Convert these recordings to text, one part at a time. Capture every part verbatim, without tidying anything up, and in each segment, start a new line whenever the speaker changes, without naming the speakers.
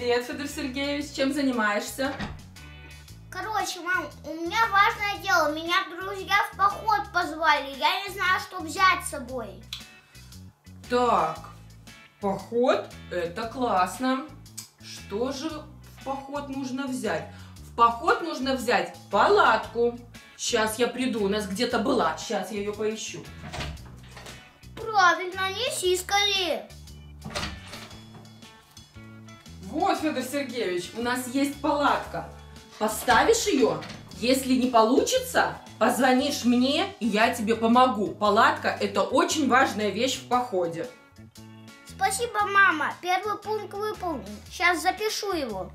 Привет, Федор Сергеевич. Чем занимаешься?
Короче, мам, у меня важное дело. Меня друзья в поход позвали. Я не знаю, что взять с собой.
Так, поход? Это классно. Что же в поход нужно взять? В поход нужно взять палатку. Сейчас я приду. У нас где-то была. Сейчас я ее поищу.
Правильно, неси скорее.
Вот, Федор Сергеевич, у нас есть палатка. Поставишь ее? Если не получится, позвонишь мне, и я тебе помогу. Палатка – это очень важная вещь в походе.
Спасибо, мама. Первый пункт выполнен. Сейчас запишу его.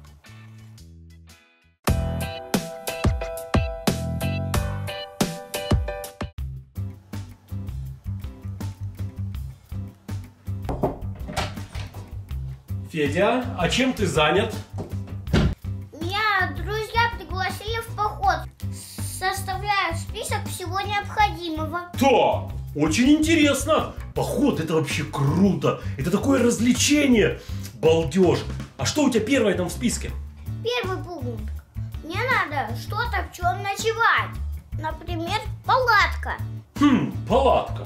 Федя, а чем ты занят?
Меня друзья пригласили в поход. Составляю список всего необходимого.
Да, очень интересно. Поход — это вообще круто. Это такое развлечение. Балдеж. А что у тебя первое там в списке?
Первый пункт. Мне надо что-то, в чем ночевать. Например, палатка.
Хм, палатка.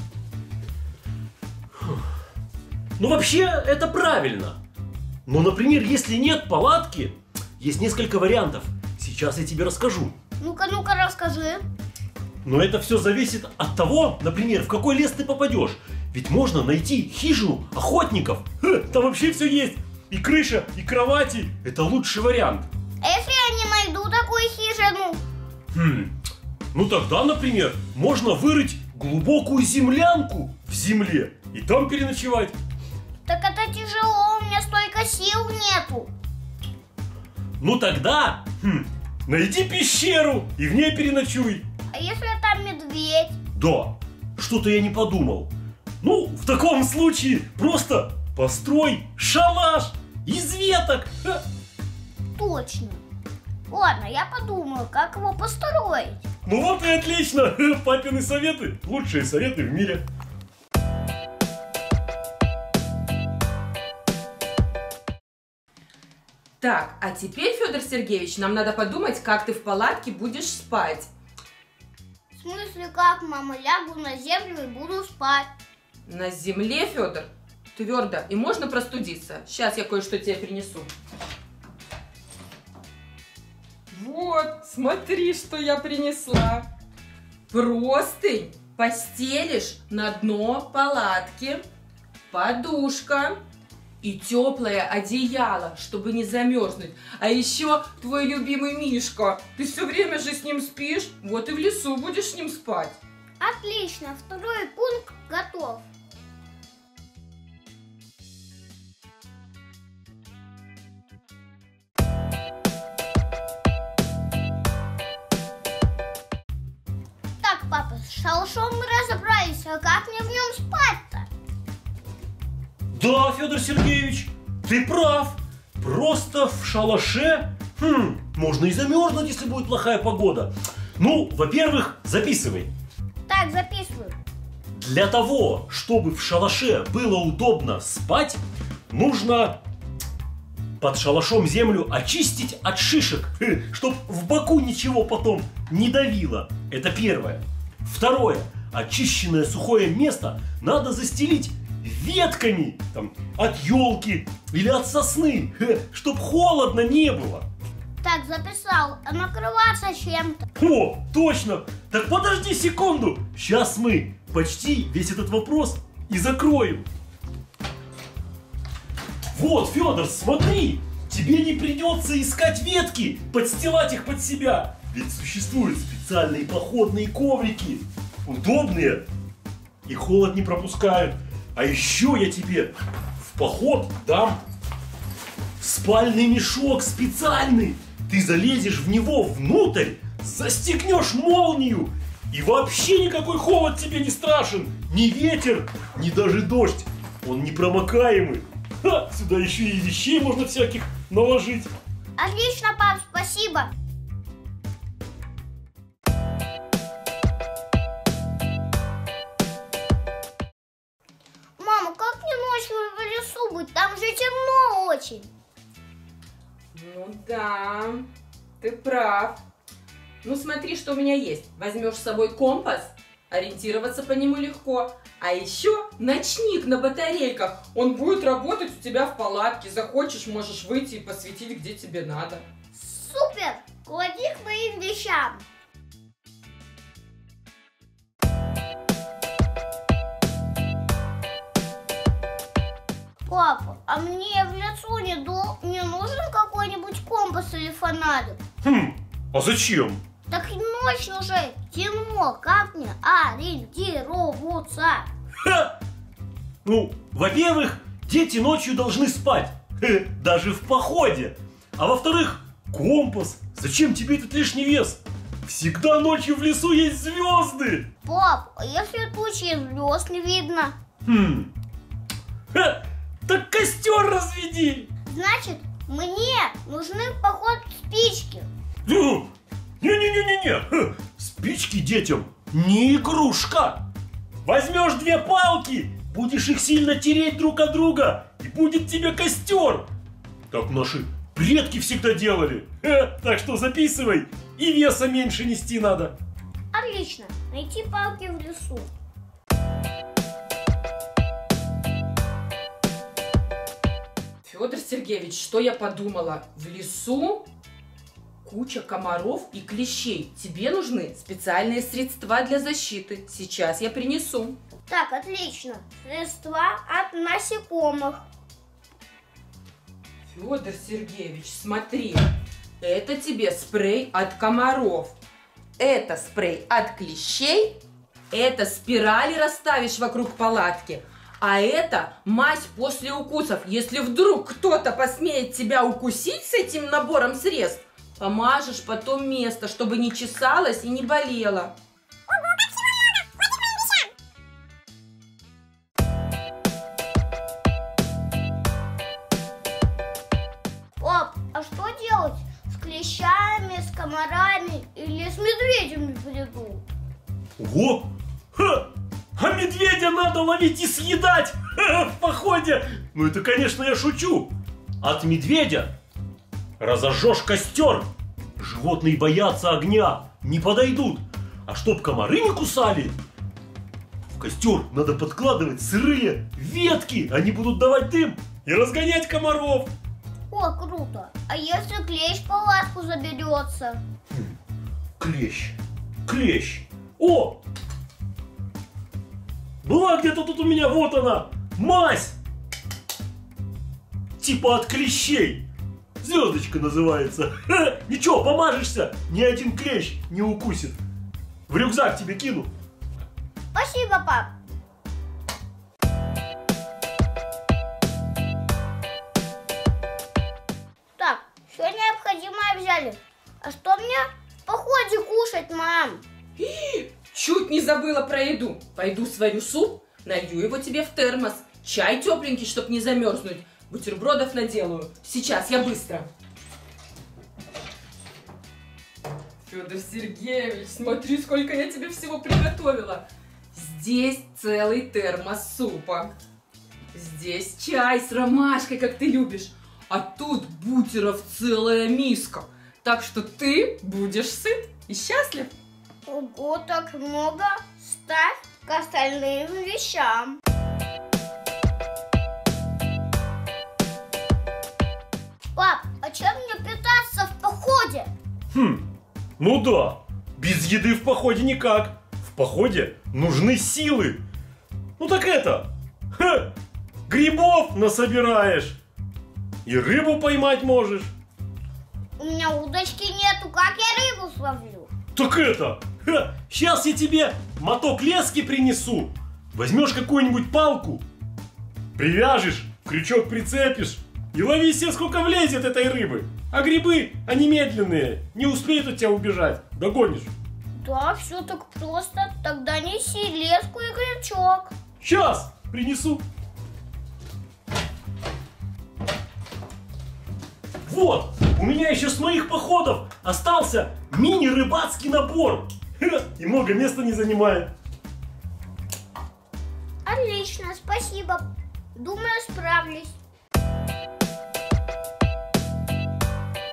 Ну, вообще, это правильно. Но, например, если нет палатки, есть несколько вариантов. Сейчас я тебе расскажу.
Ну-ка, ну-ка, расскажи.
Но это все зависит от того, например, в какой лес ты попадешь. Ведь можно найти хижину охотников. Ха, там вообще все есть. И крыша, и кровати. Это лучший вариант.
А если я не найду такую хижину?
Хм, ну тогда, например, можно вырыть глубокую землянку в земле и там переночевать.
Так это тяжело, у меня столько сил нету.
Ну тогда, хм, найди пещеру и в ней переночуй.
А если там медведь?
Да, что-то я не подумал. Ну, в таком случае просто построй шалаш из веток. Ха.
Точно. Ладно, я подумаю, как его построить.
Ну вот и отлично. Папины советы, лучшие советы в мире.
Так, а теперь, Федор Сергеевич, нам надо подумать, как ты в палатке будешь спать.
В смысле как, мама? Лягу на землю и буду спать.
На земле, Федор? Твердо. И можно простудиться. Сейчас я кое-что тебе принесу. Вот, смотри, что я принесла. Простынь постелишь на дно палатки, подушка и теплое одеяло, чтобы не замерзнуть. А еще твой любимый Мишка. Ты все время же с ним спишь, вот и в лесу будешь с ним спать.
Отлично, второй пункт готов. Так, папа, с шалашом мы разобрались, а как мне в нем спать-то?
Да, Федор Сергеевич, ты прав. Просто в шалаше, хм, можно и замерзнуть, если будет плохая погода. Ну, во-первых, записывай.
Так, записываю.
Для того, чтобы в шалаше было удобно спать, нужно под шалашом землю очистить от шишек, чтобы в боку ничего потом не давило. Это первое. Второе. Очищенное сухое место надо застелить ветками там, от елки или от сосны, чтобы холодно не было.
Так, записал. А накрываться чем-то?
О, точно! Так подожди секунду! Сейчас мы почти весь этот вопрос и закроем. Вот, Федор, смотри! Тебе не придется искать ветки, подстилать их под себя. Ведь существуют специальные походные коврики. Удобные и холод не пропускают. А еще я тебе в поход дам спальный мешок специальный. Ты залезешь в него внутрь, застегнешь молнию, и вообще никакой холод тебе не страшен. Ни ветер, ни даже дождь. Он непромокаемый. Ха, сюда еще и вещей можно всяких наложить.
Отлично, пап, спасибо. Мама, как мне ночью в лесу быть? Там же темно очень.
Ну да, ты прав. Ну смотри, что у меня есть. Возьмешь с собой компас, ориентироваться по нему легко. А еще ночник на батарейках. Он будет работать у тебя в палатке. Захочешь, можешь выйти и посветить, где тебе надо.
Супер! Клади к моим вещам. Папа, а мне в лесу не, до... не нужен какой-нибудь компас или фонарик?
Хм, а зачем?
Так ночь уже, темно, как мне ориентироваться?
Ха! Ну, во-первых, дети ночью должны спать, Хе, даже в походе. А во-вторых, компас. Зачем тебе этот лишний вес? Всегда ночью в лесу есть звезды.
Пап, а если тучи звезд не видно?
Хм. Ха! Так костер разведи.
Значит, мне нужны в поход спички.
Ну, не-не-не-не-не. Спички детям не игрушка. Возьмешь две палки, будешь их сильно тереть друг от друга, и будет тебе костер. Так наши предки всегда делали. Ха, так что записывай, и веса меньше нести надо.
Отлично, найти палки в лесу.
Федор Сергеевич, что я подумала? В лесу куча комаров и клещей. Тебе нужны специальные средства для защиты. Сейчас я принесу.
Так, отлично. Средства от насекомых.
Федор Сергеевич, смотри. Это тебе спрей от комаров. Это спрей от клещей. Это спирали расставишь вокруг палатки. А это мазь после укусов. Если вдруг кто-то посмеет тебя укусить с этим набором средств, помажешь потом место, чтобы не чесалось и не болело.
Пап, а что делать с клещами, с комарами или с медведями в лесу?
Ого! Ха! А медведя надо ловить и съедать Ха! В походе! Ну это, конечно, я шучу. От медведя разожжешь костер. Животные боятся огня, не подойдут. А чтоб комары не кусали, в костер надо подкладывать сырые ветки. Они будут давать дым и разгонять комаров.
О, круто! А если клещ в палатку заберется?
Клещ, клещ. О! Была где-то тут у меня, вот она, мазь. Типа от клещей. Звездочка называется. Ха, ничего, помажешься, ни один клещ не укусит. В рюкзак тебе кину.
Спасибо, пап. Так, все необходимое взяли. А что мне в походе кушать, мам?
Чуть не забыла про еду. Пойду сварю суп, налью его тебе в термос. Чай тепленький, чтоб не замерзнуть. Бутербродов наделаю. Сейчас, я быстро. Федор Сергеевич, смотри, сколько я тебе всего приготовила. Здесь целый термос супа. Здесь чай с ромашкой, как ты любишь. А тут бутеров целая миска. Так что ты будешь сыт и счастлив.
Ого, так много. Ставь к остальным вещам. Пап, а чем мне питаться в походе?
Хм, ну да, без еды в походе никак. В походе нужны силы. Ну так это, ха, грибов насобираешь. И рыбу поймать можешь.
У меня удочки нету, как я рыбу словлю?
Так это, ха, сейчас я тебе моток лески принесу. Возьмешь какую-нибудь палку, привяжешь, крючок прицепишь и лови себе сколько влезет этой рыбы. А грибы, они медленные, не успеют от тебя убежать, догонишь.
Да, все так просто. Тогда неси леску и крючок.
Сейчас принесу. Вот, у меня еще с моих походов остался мини-рыбацкий набор. Ха, и много места не занимает.
Отлично, спасибо. Думаю, справлюсь.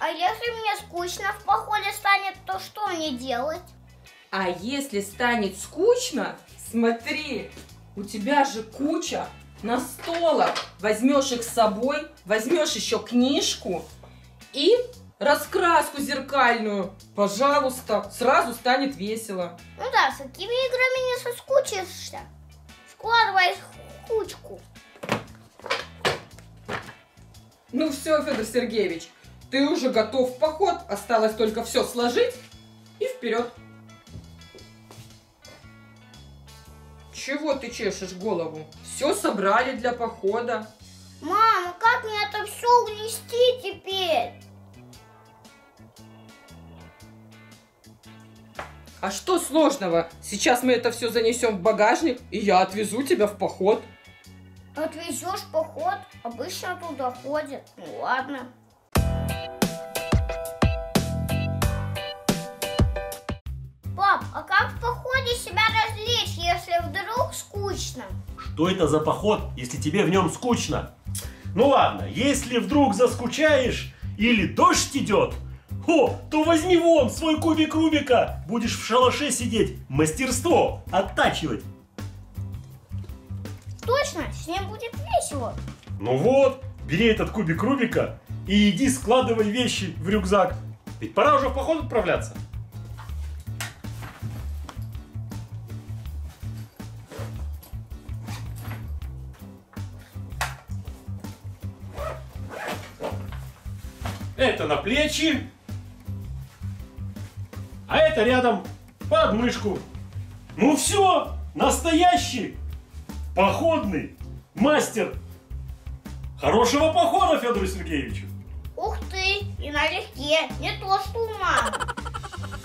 А если мне скучно в походе станет, то что мне делать?
А если станет скучно, смотри, у тебя же куча настолок. Возьмешь их с собой, возьмешь еще книжку и раскраску зеркальную. Пожалуйста, сразу станет весело.
Ну да, с такими играми не соскучишься. Складывай в кучку.
Ну все, Федор Сергеевич, ты уже готов в поход. Осталось только все сложить и вперед. Чего ты чешешь голову? Все собрали для похода.
Мама, как мне это все унести теперь?
А что сложного? Сейчас мы это все занесем в багажник, и я отвезу тебя в поход.
Отвезешь в поход? Обычно туда ходят. Ну ладно. Пап, а как в походе себя развлечь, если вдруг скучно?
Что это за поход, если тебе в нем скучно? Ну ладно, если вдруг заскучаешь или дождь идет, о, то возьми вон свой кубик Рубика. Будешь в шалаше сидеть, мастерство оттачивать.
Точно, с ним будет весело.
Ну вот, бери этот кубик Рубика и иди складывай вещи в рюкзак. Ведь пора уже в поход отправляться. Это на плечи, а это рядом под мышку. Ну все, настоящий походный мастер. Хорошего похода, Федору Сергеевичу.
Ух ты, и налегке, не то что у мамы.